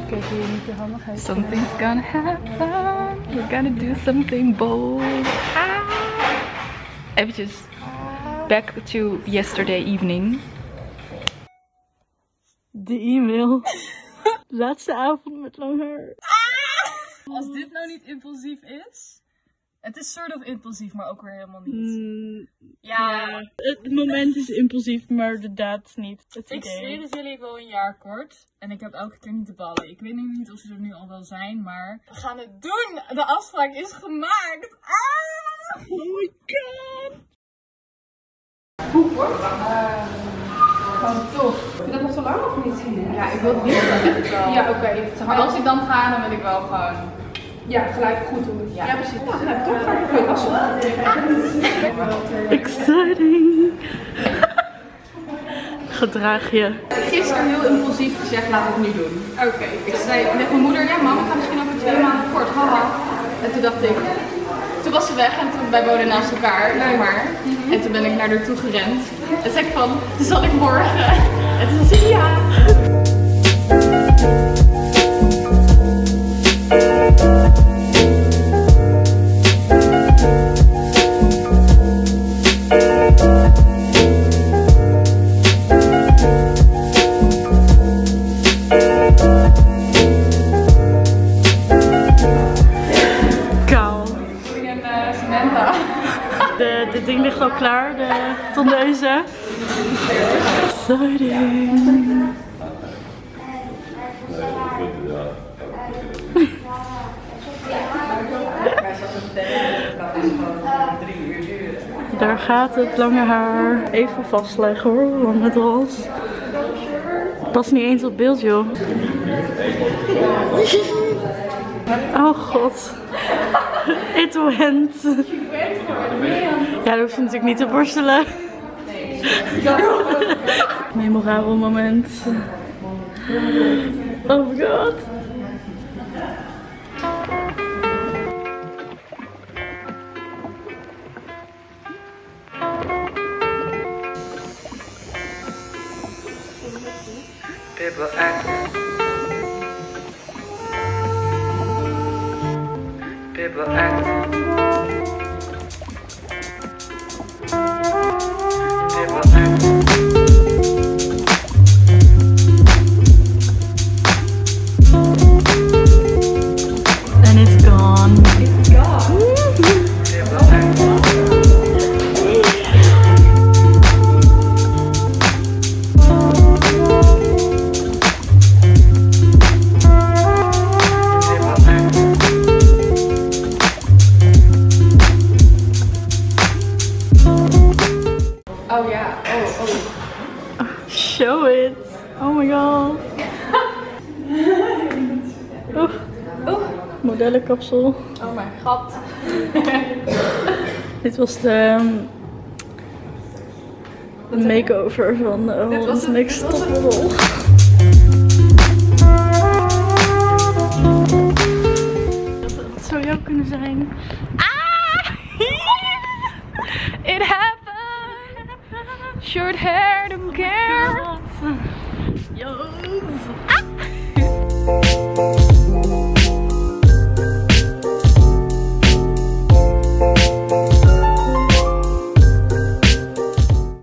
Kijk hier niet de handigheid. Something's gonna happen. We're gonna do something bold. Eventjes back to yesterday evening. De e-mail. Laatste avond met lang haar. Als dit nou niet impulsief is. Het is soort of impulsief, maar ook weer helemaal niet. Ja. Het moment is impulsief, maar de daad niet. Het Ik idee. zie dat jullie wel een jaar kort. En ik heb elke keer niet de ballen. Ik weet niet of ze er nu al wel zijn, maar we gaan het doen. De afspraak is gemaakt. Oh my god. Hoe hoor? Gewoon toch. Vind je dat nog zo lang of niet? Ja, ik wil het niet wel. Ja, oké. Zeg maar, als ik dan ga, dan wil ik wel gewoon. Ja, gelijk goed doen. Ja. Ja, precies. Nou, toch ga ik veel wassen. Exciting. Gedraag je. Gisteren heel impulsief gezegd, laat het nu doen. Oké. Ik zei met mijn moeder, ja mama, ik ga misschien over 2 maanden kort, haha. En toen dacht ik, toen was ze weg en toen wij woonden naast elkaar, zeg maar. En toen ben ik naar haar toe gerend. En zei ik van, zal ik morgen? En toen zei ze ja. Dit ding ligt al klaar, de tondeuze. Exciting. Daar gaat het lange haar. Even vastleggen hoor, hoe lang het was. Past niet eens op beeld joh. Oh god. Het went. Ja, dat hoeft je natuurlijk niet te borstelen. Memorabel moment. Oh my god. People act. People act. People act. And it's gone. It's gone. People act. Oh ja. Oh. Show it. Oh my god. Modellenkapsel. Oh mijn god. Dit was de makeover van Holland's Next Topmodel. Dat zou jou kunnen zijn. Ah! It happened! Short hair, don't care! Yes. Ah!